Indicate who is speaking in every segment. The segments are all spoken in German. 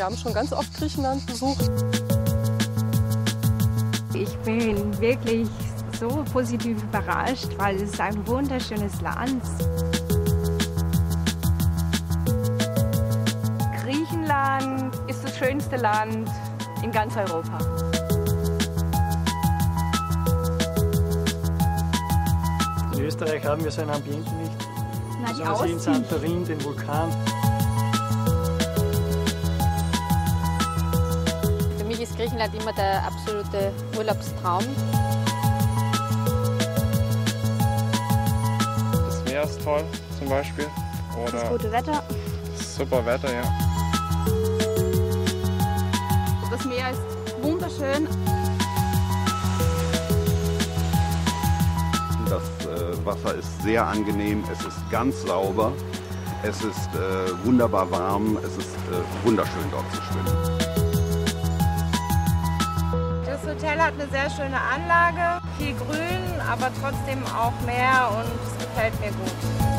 Speaker 1: Wir haben schon ganz oft Griechenland besucht.
Speaker 2: Ich bin wirklich so positiv überrascht, weil es ist ein wunderschönes Land.
Speaker 3: Griechenland ist das schönste Land in ganz Europa.
Speaker 4: In Österreich haben wir so ein Ambiente nicht.
Speaker 2: Na, die
Speaker 4: Also in Santorin, den Vulkan.
Speaker 5: Für mich ist Griechenland immer der absolute Urlaubstraum.
Speaker 6: Das Meer ist toll, zum Beispiel. Oder
Speaker 5: Das gute Wetter.
Speaker 6: super Wetter, ja.
Speaker 3: Das Meer ist wunderschön.
Speaker 7: Das Wasser ist sehr angenehm, es ist ganz sauber, es ist wunderbar warm, es ist wunderschön dort zu schwimmen.
Speaker 8: Das Hotel hat eine sehr schöne Anlage, viel Grün, aber trotzdem auch Meer und es gefällt mir gut.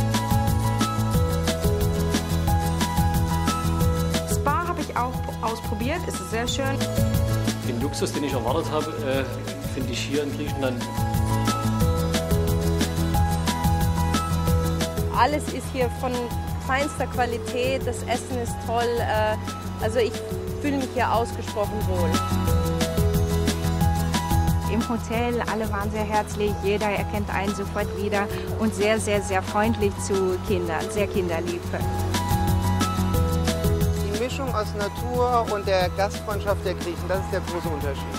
Speaker 3: Spa habe ich auch ausprobiert, es ist sehr schön.
Speaker 4: Den Luxus, den ich erwartet habe, finde ich hier in Griechenland.
Speaker 8: Alles ist hier von feinster Qualität, das Essen ist toll, also ich fühle mich hier ausgesprochen wohl.
Speaker 2: Im Hotel, alle waren sehr herzlich, jeder erkennt einen sofort wieder und sehr, sehr, sehr freundlich zu Kindern, sehr kinderlieb.
Speaker 9: Die Mischung aus Natur und der Gastfreundschaft der Griechen, das ist der große Unterschied.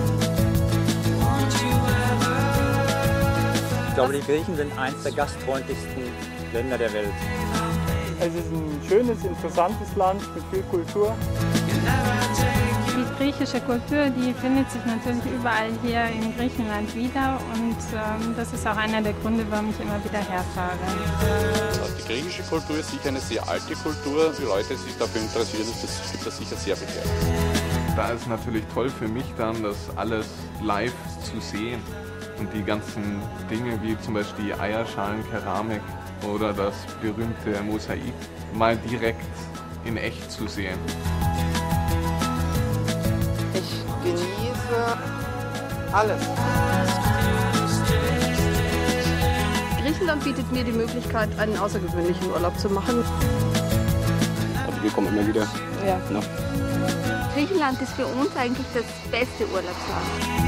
Speaker 10: Ich glaube, die Griechen sind eines der gastfreundlichsten Länder der Welt.
Speaker 4: Es ist ein schönes, interessantes Land mit viel Kultur.
Speaker 11: Die griechische Kultur, die findet sich natürlich überall hier in Griechenland wieder und das ist auch einer der Gründe, warum ich immer wieder herfahre.
Speaker 6: Die griechische Kultur ist sicher eine sehr alte Kultur. Die Leute, die sich dafür interessieren, ist das sicher sehr begehrt.
Speaker 12: Da ist natürlich toll für mich dann, das alles live zu sehen. Und die ganzen Dinge wie zum Beispiel die Eierschalenkeramik oder das berühmte Mosaik mal direkt in echt zu sehen.
Speaker 9: Ich genieße alles.
Speaker 3: Griechenland bietet mir die Möglichkeit, einen außergewöhnlichen Urlaub zu machen.
Speaker 10: Also wir kommen immer wieder.
Speaker 3: Ja.
Speaker 10: No.
Speaker 5: Griechenland ist für uns eigentlich das beste Urlaubsland.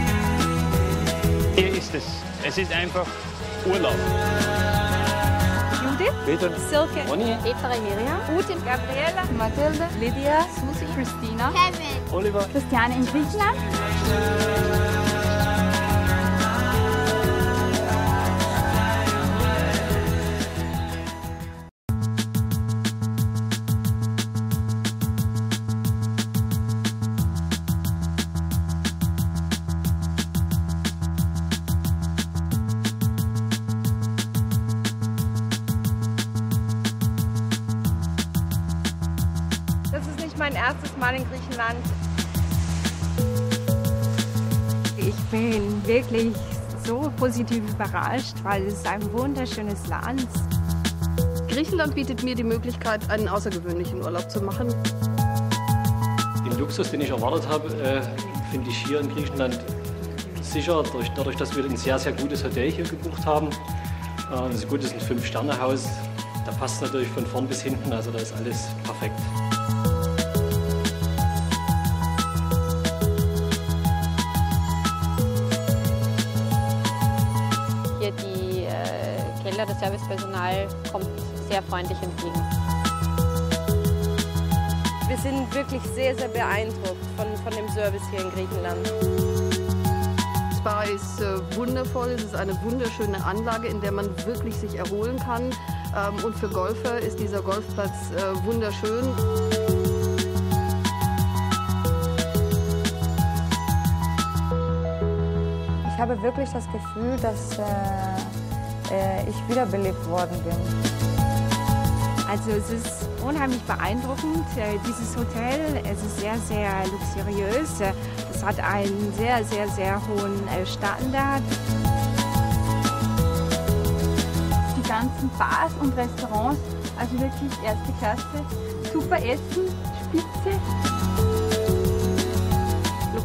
Speaker 4: Hier ist es. Es ist einfach Urlaub.
Speaker 5: Judith,
Speaker 10: Peter,
Speaker 5: Silke,
Speaker 4: Ronny,
Speaker 5: Petra, Miriam,
Speaker 8: Ute, Gabriele,
Speaker 5: Mathilde,
Speaker 8: Lydia,
Speaker 5: Susi, Christina,
Speaker 8: Kevin.
Speaker 4: Oliver.
Speaker 11: Christiane in Griechenland.
Speaker 8: Das ist nicht mein erstes Mal in Griechenland.
Speaker 2: Ich bin wirklich so positiv überrascht, weil es ist ein wunderschönes Land.
Speaker 3: Griechenland bietet mir die Möglichkeit, einen außergewöhnlichen Urlaub zu machen.
Speaker 4: Den Luxus, den ich erwartet habe, finde ich hier in Griechenland sicher, dadurch, dass wir ein sehr, sehr gutes Hotel hier gebucht haben. Das ist gut, das ist ein 5-Sterne-Haus. Da passt es natürlich von vorn bis hinten, also da ist alles perfekt.
Speaker 5: hier die Kellner, das Servicepersonal kommt sehr freundlich entgegen.
Speaker 8: Wir sind wirklich sehr, sehr beeindruckt von dem Service hier in Griechenland.
Speaker 3: Spa ist wundervoll, es ist eine wunderschöne Anlage, in der man wirklich sich erholen kann. Und für Golfer ist dieser Golfplatz wunderschön.
Speaker 13: Ich habe wirklich das Gefühl, dass ich wiederbelebt worden bin.
Speaker 2: Also es ist unheimlich beeindruckend, dieses Hotel. Es ist sehr, sehr luxuriös. Es hat einen sehr, sehr, sehr hohen Standard.
Speaker 11: Die ganzen Bars und Restaurants, also wirklich erste Klasse. Super Essen, Spitze.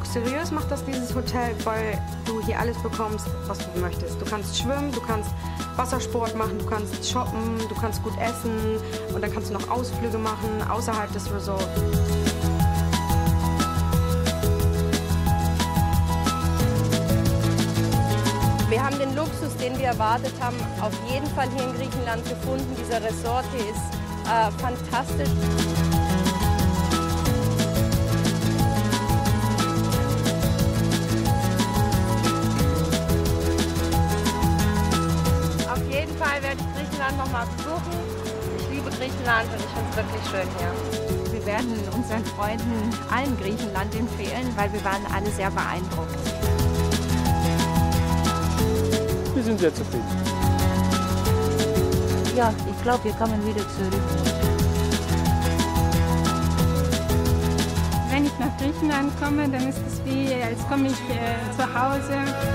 Speaker 14: luxuriös macht das dieses Hotel, weil du hier alles bekommst, was du möchtest. Du kannst schwimmen, du kannst Wassersport machen, du kannst shoppen, du kannst gut essen und dann kannst du noch Ausflüge machen außerhalb des Resorts.
Speaker 8: Wir haben den Luxus, den wir erwartet haben, auf jeden Fall hier in Griechenland gefunden. Dieser Resort hier ist fantastisch. Auf jeden Fall werde ich Griechenland noch mal besuchen. Ich liebe Griechenland und ich finde es wirklich schön hier.
Speaker 2: Wir werden unseren Freunden allen Griechenland empfehlen, weil wir waren alle sehr beeindruckt.
Speaker 4: Wir sind sehr zufrieden.
Speaker 15: Ja, ich glaube, wir kommen wieder zurück.
Speaker 11: Wenn ich nach Griechenland komme, dann ist es wie, als komme ich zu Hause.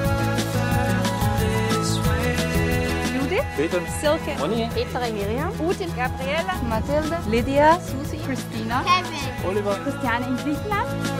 Speaker 8: Judith,
Speaker 4: Peter,
Speaker 8: Silke,
Speaker 4: Ronny,
Speaker 8: Petra, Miriam, Ute, Gabriele,
Speaker 15: Mathilde,
Speaker 8: Lydia, Susi,
Speaker 11: Christina,
Speaker 8: Kevin,
Speaker 4: Oliver,
Speaker 11: Christiane in Griechenland.